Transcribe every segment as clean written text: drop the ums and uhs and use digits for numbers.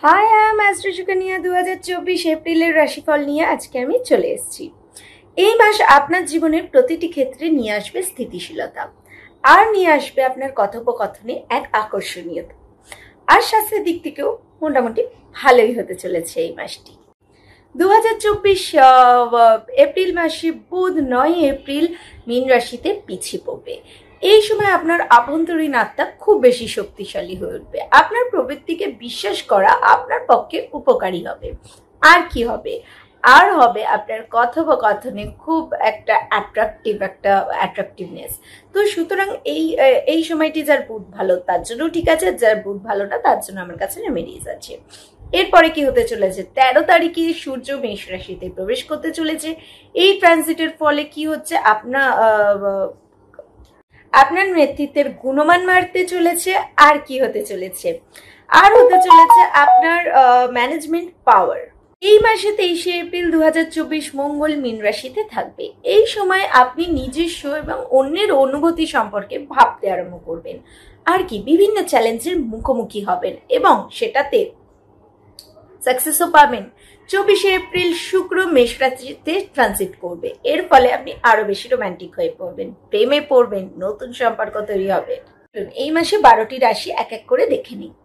High astro Sukanya 2024 এপ্রিলের রাশিফল নিয়ে আজকে আমি চলে এসেছি। এই মাস আপনার জীবনের প্রতিটি ক্ষেত্রে নিয়ে আসবে স্থিতিশীলতা, আর নিয়ে আসবে আপনার কথোপকথনে এক আকর্ষণীয়তা। আর স্বাস্থ্যের দিক থেকেও মোটামুটি ভালোই হতে চলেছে এই মাসটি। 2024 এপ্রিল মাসে বুধ 9 এপ্রিল মীন রাশিতে পিছিয়ে পড়বে। এই সময় আপনার আভ্যন্তরীণ আত্মা খুব বেশি শক্তিশালী হয়ে উঠবে। আপনার প্রবৃত্তিকে বিশ্বাস করা আপনার পক্ষে উপকারী হবে। আর কি হবে? আর হবে আপনার কথোপকথনে খুব একটা অ্যাট্রাকটিভনেস। তো সুতরাং এই সময়টি যার বুধ ভালো তার জন্য ঠিক আছে, যার বুধ ভালো না তার জন্য আমার কাছে রেমেডিজ আছে। এরপরে কি হতে চলেছে? 13 তারিখে সূর্য মেষ রাশিতে প্রবেশ করতে চলেছে। এই ট্রানজিটের ফলে কি হচ্ছে? আপনার নেতৃত্বের গুণমান বাড়তে চলেছে। আর কি হতে চলেছে? আর হতে চলেছে আপনার ম্যানেজমেন্ট পাওয়ার। এই মাসে 23 এপ্রিল 2024 মঙ্গল মীন রাশিতে থাকবে। এই সময় আপনি নিজস্ব এবং অন্যের অনুভূতি সম্পর্কে ভাবতে আরম্ভ করবেন। আর কি বিভিন্ন চ্যালেঞ্জের মুখোমুখি হবেন এবং সেটাতে সাকসেসও পাবেন। 24 এপ্রিল শুক্র মেষ রাশিতে ট্রানজিট করবে। এর ফলে আপনি আরো বেশি রোমান্টিক হয়ে পড়বেন, প্রেমে পড়বেন, নতুন সম্পর্ক তৈরি হবে। এই মাসে 12টি রাশি এক এক করে দেখে নিই।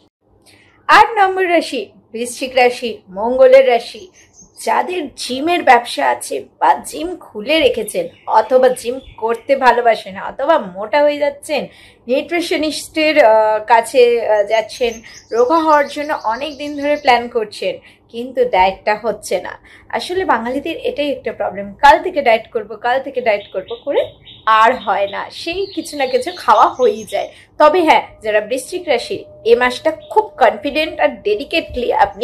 8 নম্বর রাশি বৃশ্চিক রাশি, মঙ্গলের রাশি। যাদের জিমের ব্যবসা আছে বা জিম খুলে রেখেছেন, অথবা জিম করতে ভালোবাসেন, অথবা মোটা হয়ে যাচ্ছেন, নিউট্রিশনিস্টের কাছে যাচ্ছেন, রোগা হওয়ার জন্য অনেক দিন ধরে প্ল্যান করছেন, কিন্তু ডায়েটটা হচ্ছে না। আসলে বাঙালিদের এটাই একটা প্রবলেম, কাল থেকে ডায়েট করব করে আর হয় না, সেই কিছু না কিছু খাওয়া হয়েই যায়। তবে হ্যাঁ, যারা বৃশ্চিক রাশি এ মাসটা খুব কনফিডেন্ট আর ডেডিকেটলি আপনি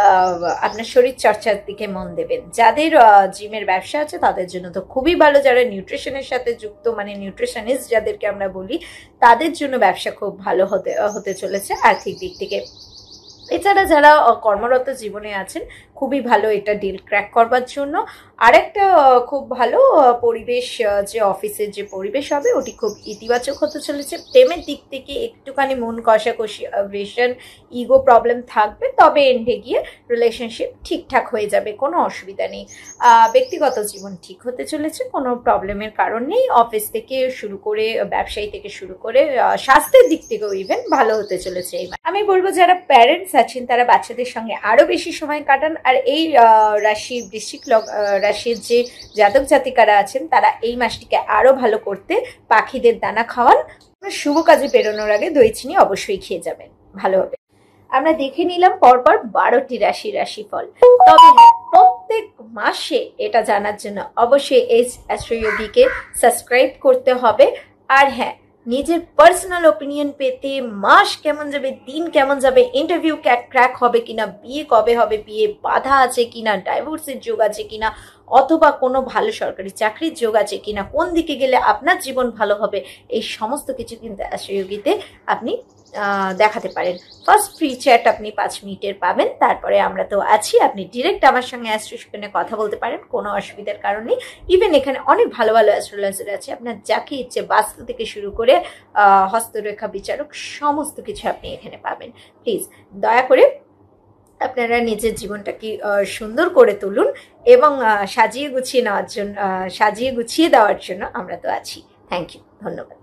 আপনার শরীর চর্চার দিকে মন দেবেন। যাদের জিমের ব্যবসা আছে তাদের জন্য তো খুবই ভালো। যারা নিউট্রিশনের সাথে যুক্ত, মানে নিউট্রিশনিস্ট যাদেরকে আমরা বলি, তাদের জন্য ব্যবসা খুব ভালো হতে চলেছে আর্থিক দিক থেকে। এছাড়া যারা কর্মরত জীবনে আছেন, খুবই ভালো এটা ডিল ক্র্যাক করবার জন্য। আরেকটা খুব ভালো পরিবেশ, যে অফিসের যে পরিবেশ হবে ওটি খুব ইতিবাচক হতে চলেছে। প্রেমের দিক থেকে একটুখানি মন কষাকষি, অ্যাগ্রেশন, ইগো প্রবলেম থাকবে, তবে এন্ডে গিয়ে রিলেশনশিপ ঠিকঠাক হয়ে যাবে, কোনো অসুবিধা নেই। ব্যক্তিগত জীবন ঠিক হতে চলেছে, কোনো প্রবলেমের কারণ নেই। অফিস থেকে শুরু করে, ব্যবসায়ী থেকে শুরু করে, স্বাস্থ্যের দিক থেকেও ইভেন ভালো হতে চলেছে। আমি বলবো যারা প্যারেন্টস আছেন তারা বাচ্চাদের সঙ্গে আরো বেশি সময় কাটান। আর এই রাশি বৃশ্চিক রাশির যে জাতক জাতিকারা আছেন তারা এই মাসটিকে আরো ভালো করতে পাখিদের দানা খাওয়ান। শুভ কাজে বেরোনোর আগে দই চিনি অবশ্যই খেয়ে যাবেন, ভালো হবে। আমরা দেখে নিলাম পরপর 12টি রাশিফল। তবে হ্যাঁ, প্রত্যেক মাসে এটা জানার জন্য অবশ্যই এই অ্যাস্ট্রোইয়োগিকে সাবস্ক্রাইব করতে হবে। আর হ্যাঁ, নিজের পার্সোনাল ওপিনিয়ন পেতে মাস কেমন যাবে, দিন কেমন যাবে, ইন্টারভিউ ক্র্যাক হবে কিনা, বিয়ে কবে হবে, বিয়ে বাধা আছে কিনা, ডাইভোর্সের যোগ আছে কিনা, অথবা কোনো ভালো সরকারি চাকরির যোগ আছে কিনা, কোন দিকে গেলে আপনার জীবন ভালো হবে, এই সমস্ত কিছু কিন্তু অ্যাস্ট্রোইয়োগিতে আপনি দেখাতে পারেন। ফার্স্ট ফ্রি চ্যাট আপনি 5 মিনিটের পাবেন। তারপরে আমরা তো আছি, আপনি ডিরেক্ট আমার সঙ্গে অ্যাস্ট্রো সুকন্যা কথা বলতে পারেন, কোনো অসুবিধার কারণ নেই। ইভেন এখানে অনেক ভালো ভালো অ্যাস্ট্রোলজার আছে, আপনার যাকে ইচ্ছে বাস্তু থেকে শুরু করে হস্তরেখা বিচারক সমস্ত কিছু আপনি এখানে পাবেন। প্লিজ দয়া করে আপনারা নিজের জীবনটাকে সুন্দর করে তুলুন এবং সাজিয়ে গুছিয়ে দেওয়ার জন্য আমরা তো আছি। থ্যাংক ইউ, ধন্যবাদ।